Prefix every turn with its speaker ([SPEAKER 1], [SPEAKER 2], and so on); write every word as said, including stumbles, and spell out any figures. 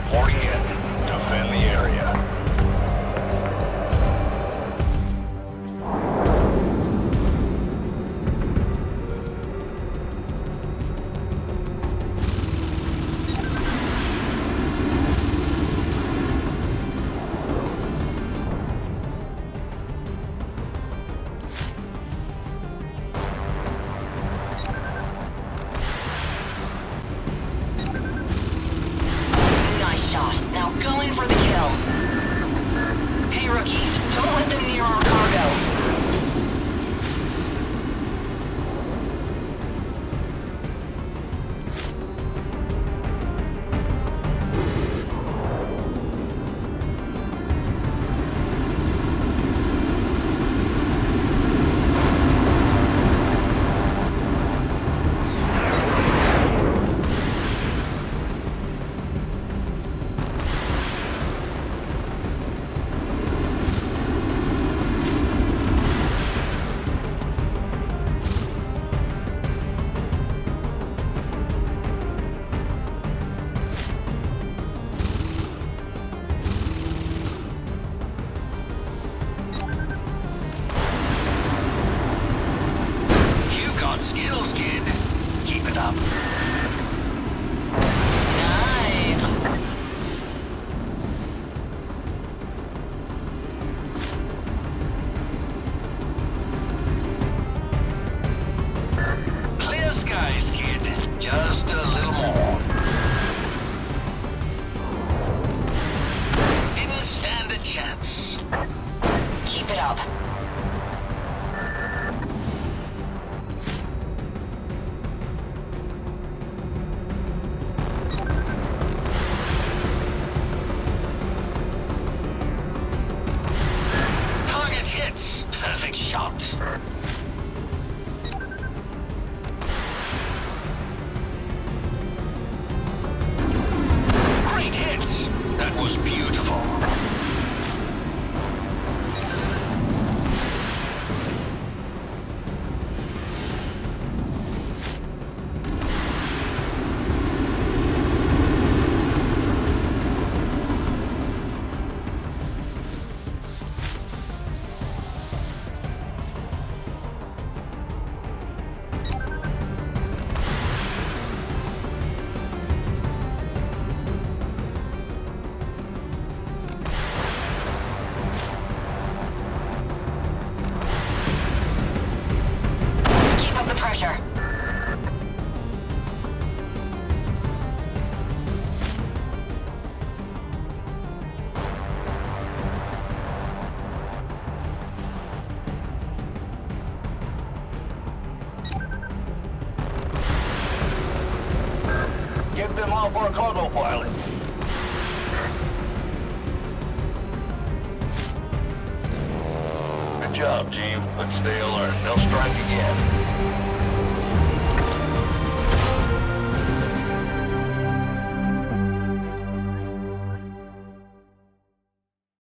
[SPEAKER 1] Reporting in. Defend the area.
[SPEAKER 2] Now go in for the kill. Hey rookies, don't let them near our cargo. Skills, kid. Keep it up. Nice. Clear skies, kid. Just a little more. Didn't stand a chance. Keep it up. Perfect shot. Great hits. That was beautiful. Pressure.
[SPEAKER 1] Get them off our cargo pilot. Good job, team. Let's stay alert. They'll strike again.